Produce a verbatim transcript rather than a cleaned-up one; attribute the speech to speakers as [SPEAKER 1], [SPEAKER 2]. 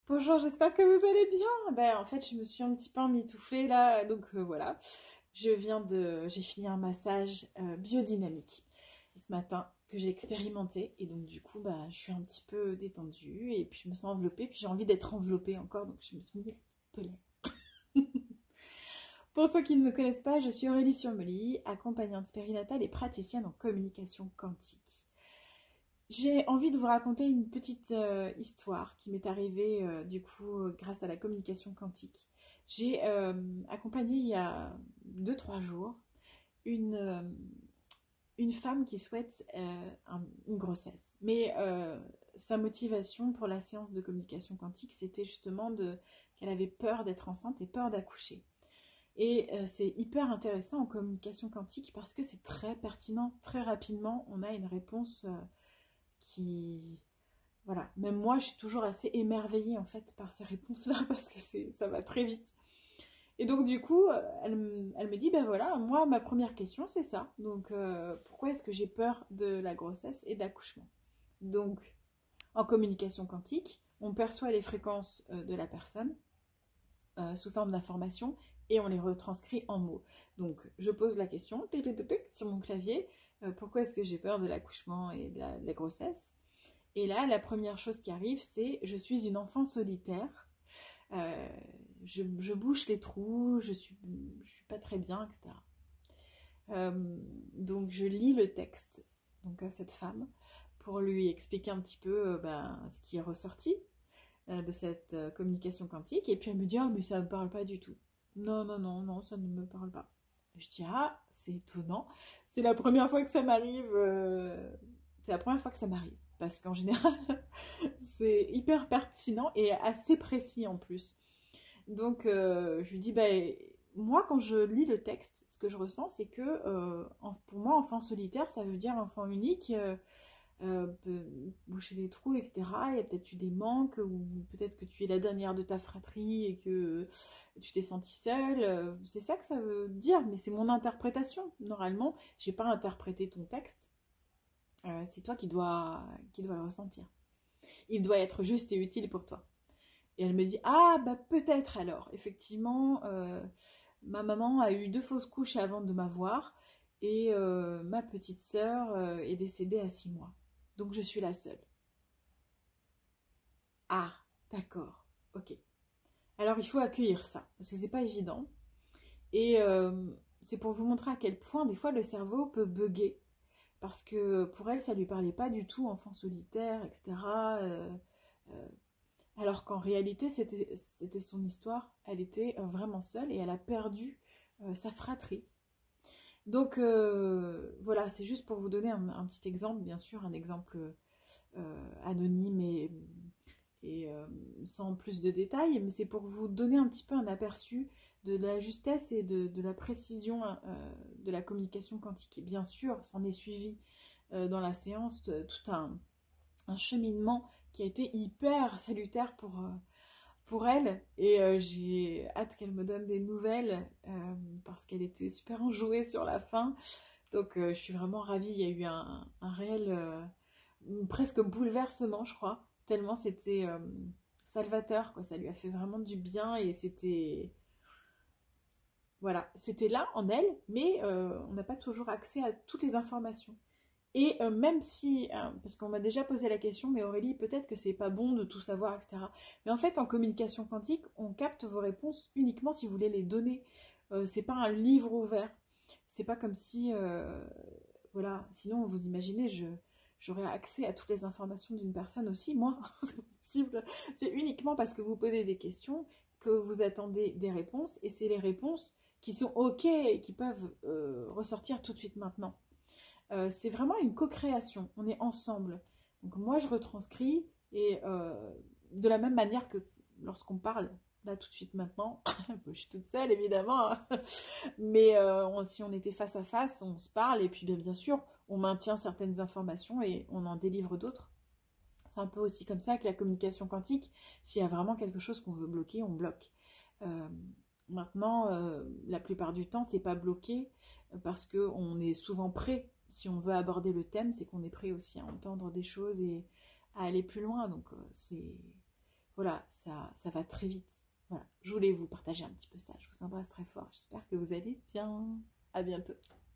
[SPEAKER 1] Bonjour, j'espère que vous allez bien. Ben, en fait, je me suis un petit peu emmitouflée là, donc euh, voilà. Je viens de, j'ai fini un massage euh, biodynamique ce matin que j'ai expérimenté et donc du coup, bah, je suis un petit peu détendue et puis je me sens enveloppée, puis j'ai envie d'être enveloppée encore, donc je me suis mis un peu là. Pour ceux qui ne me connaissent pas, je suis Aurélie Surmely, accompagnante périnatale et praticienne en communication quantique. J'ai envie de vous raconter une petite euh, histoire qui m'est arrivée euh, du coup euh, grâce à la communication quantique. J'ai euh, accompagné il y a deux trois jours une, euh, une femme qui souhaite euh, un- une grossesse. Mais euh, sa motivation pour la séance de communication quantique, c'était justement de, qu'elle avait peur d'être enceinte et peur d'accoucher. Et euh, c'est hyper intéressant en communication quantique parce que c'est très pertinent, très rapidement, on a une réponse euh, qui, voilà, même moi, je suis toujours assez émerveillée en fait par ces réponses-là parce que c'est, ça va très vite. Et donc du coup, euh, elle, m- elle me dit, ben voilà, moi, ma première question, c'est ça. Donc euh, pourquoi est-ce que j'ai peur de la grossesse et de l'accouchement? Donc, en communication quantique, on perçoit les fréquences euh, de la personne euh, sous forme d'informations et on les retranscrit en mots. Donc, je pose la question tic, tic, tic, tic, sur mon clavier, euh, pourquoi est-ce que j'ai peur de l'accouchement et de la, de la grossesse? Et là, la première chose qui arrive, c'est je suis une enfant solitaire. Euh, je, je bouche les trous, je suis, je suis pas très bien, et cetera. Euh, donc je lis le texte donc à cette femme pour lui expliquer un petit peu euh, ben, ce qui est ressorti euh, de cette euh, communication quantique. Et puis elle me dit ah mais ça me parle pas du tout. Non non non non ça ne me parle pas. Je dis ah c'est étonnant. C'est la première fois que ça m'arrive. euh, C'est la première fois que ça m'arrive parce qu'en général c'est hyper pertinent et assez précis en plus. Donc euh, je lui dis, bah, moi quand je lis le texte, ce que je ressens, c'est que euh, pour moi, enfant solitaire, ça veut dire enfant unique, euh, euh, boucher les trous, et cetera. Il y a peut-être eu des manques, ou peut-être que tu es la dernière de ta fratrie et que tu t'es sentie seule. C'est ça que ça veut dire, mais c'est mon interprétation. Normalement, j'ai pas interprété ton texte. Euh, c'est toi qui dois, qui dois le ressentir. Il doit être juste et utile pour toi. Et elle me dit, ah bah peut-être alors, effectivement, euh, ma maman a eu deux fausses couches avant de m'avoir, et euh, ma petite sœur euh, est décédée à six mois. Donc je suis la seule. Ah, d'accord, ok. Alors il faut accueillir ça, parce que c'est pas évident. Et euh, c'est pour vous montrer à quel point des fois le cerveau peut bugger. Parce que pour elle, ça lui parlait pas du tout, enfant solitaire, et cetera. Euh, euh, Alors qu'en réalité, c'était c'était son histoire. Elle était euh, vraiment seule et elle a perdu euh, sa fratrie. Donc euh, voilà, c'est juste pour vous donner un, un petit exemple, bien sûr, un exemple euh, anonyme et, et euh, sans plus de détails, mais c'est pour vous donner un petit peu un aperçu de la justesse et de, de la précision euh, de la communication quantique. Et bien sûr, s'en est suivi euh, dans la séance euh, tout un, un cheminement qui a été hyper salutaire pour, euh, pour elle. Et euh, j'ai hâte qu'elle me donne des nouvelles euh, parce qu'elle était super enjouée sur la fin. Donc euh, je suis vraiment ravie. Il y a eu un, un réel, euh, presque bouleversement, je crois. Tellement c'était euh, salvateur, quoi. Ça lui a fait vraiment du bien et c'était... Voilà, c'était là en elle, mais euh, on n'a pas toujours accès à toutes les informations. Et euh, même si, euh, parce qu'on m'a déjà posé la question, mais Aurélie, peut-être que c'est pas bon de tout savoir, et cetera. Mais en fait, en communication quantique, on capte vos réponses uniquement si vous voulez les donner. Euh, c'est pas un livre ouvert. C'est pas comme si, euh, voilà, sinon vous imaginez, je j'aurais accès à toutes les informations d'une personne aussi, moi, c'est pas possible. C'est uniquement parce que vous posez des questions que vous attendez des réponses, et c'est les réponses qui sont ok et qui peuvent euh, ressortir tout de suite maintenant. Euh, c'est vraiment une co-création, on est ensemble. Donc moi je retranscris et euh, de la même manière que lorsqu'on parle, là tout de suite maintenant, je suis toute seule évidemment, hein. Mais euh, on- si on était face à face, on se parle et puis bien, bien sûr on maintient certaines informations et on en délivre d'autres. C'est un peu aussi comme ça que la communication quantique, s'il y a vraiment quelque chose qu'on veut bloquer, on bloque. Euh, Maintenant, euh, la plupart du temps, c'est pas bloqué euh, parce qu'on est souvent prêt. Si on veut aborder le thème, c'est qu'on est prêt aussi à entendre des choses et à aller plus loin. Donc, euh, c'est voilà, ça, ça va très vite. Voilà, je voulais vous partager un petit peu ça. Je vous embrasse très fort. J'espère que vous allez bien. À bientôt.